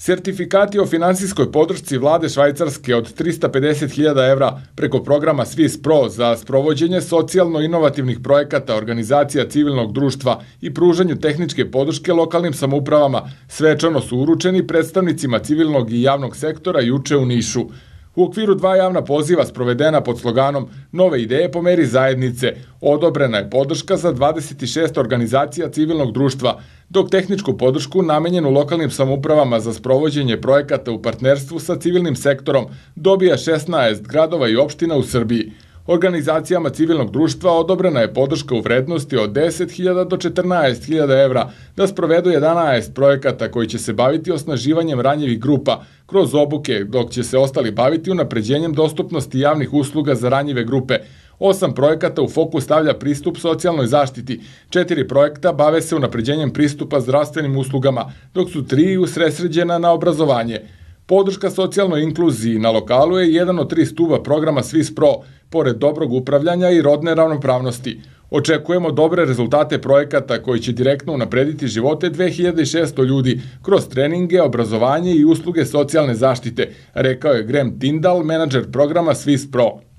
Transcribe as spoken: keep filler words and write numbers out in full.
Sertifikati o finansijskoj podršci vlade Švajcarske od trista pedeset hiljada evra preko programa Swiss Pro za sprovođenje socijalno-inovativnih projekata organizacija civilnog društva i pružanju tehničke podrške lokalnim samoupravama svečano su uručeni predstavnicima civilnog i javnog sektora juče u Nišu. U okviru dva javna poziva sprovedena pod sloganom Nove ideje po meri zajednice odobrena je podrška za dvadeset šest organizacija civilnog društva, dok tehničku podršku namenjenu lokalnim samoupravama za sprovođenje projekata u partnerstvu sa civilnim sektorom dobija šesnaest gradova i opština u Srbiji. Organizacijama civilnog društva odobrena je podrška u vrednosti od deset hiljada do četrnaest hiljada evra da sprovedu jedanaest projekata koji će se baviti osnaživanjem ranjivih grupa kroz obuke, dok će se ostali baviti unapređenjem dostupnosti javnih usluga za ranjive grupe. Osam projekata u fokus stavlja pristup socijalnoj zaštiti, četiri projekta bave se unapređenjem pristupa zdravstvenim uslugama, dok su tri usredsređena na obrazovanje. Podrška socijalnoj inkluziji na lokalu je jedan od tri stuba programa Swiss Pro, pored dobrog upravljanja i rodne ravnopravnosti. Očekujemo dobre rezultate projekata koji će direktno unaprediti živote dve hiljade šesto ljudi kroz treninge, obrazovanje i usluge socijalne zaštite, rekao je Graham Tyndall, menadžer programa Swiss Pro.